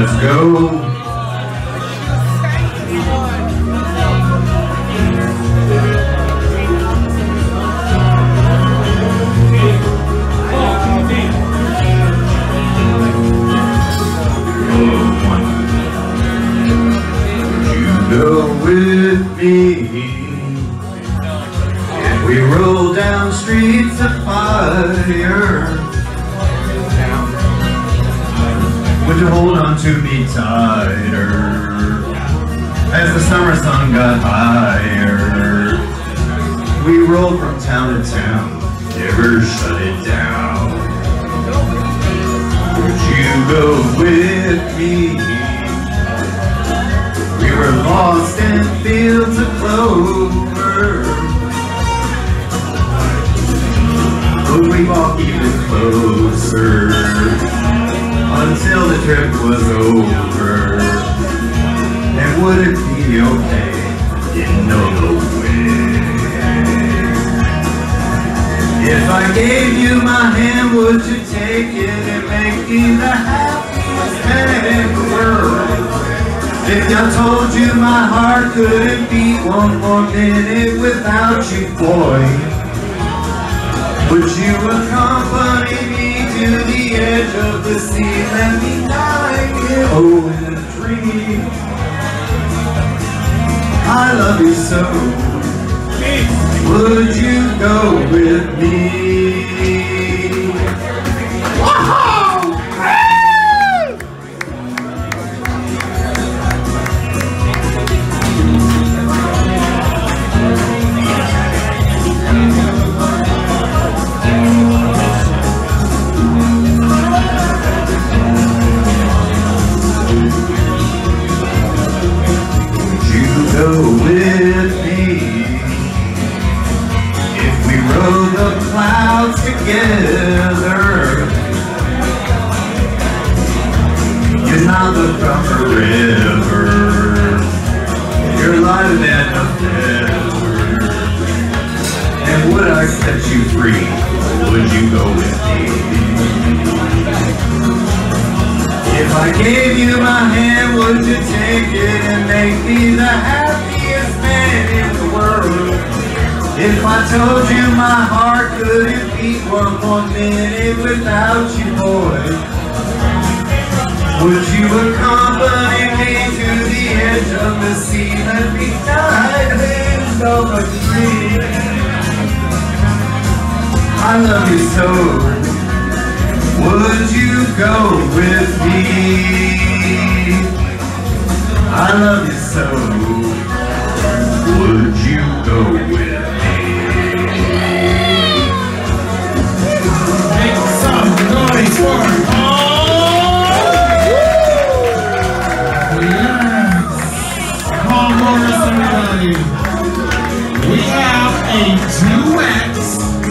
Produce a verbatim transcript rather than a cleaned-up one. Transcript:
let's go. Go with me, and we roll down streets of fire. Would you hold on to me tighter as the summer sun got higher? We roll from town to town, never shut it down. Would you go with me? We were lost in fields of clover, but we walked even closer until the trip was over. And would it be okay? Didn't know the way. If I gave you my hand, would you take it and make me the happiest man in the world? If I told you my heart couldn't beat one more minute without you, boy, would you accompany me to the edge of the sea? Let me die here, oh, in a dream. I love you so. Would you go with me? Go with me if we rode the clouds together. You're not the proper river, you're lighter than a feather. And would I set you free? Would you go with me? If I gave you my hand, would you take it and make me the happiest man in the world? If I told you my heart couldn't beat one more minute without you, boy, would you accompany me to the edge of the sea? Let me dive in so much free. I love you so. Would you go with me? I love you so. Would you go with me? Make some noise for Paul! Yes! Paul Morris, everybody. We have a duet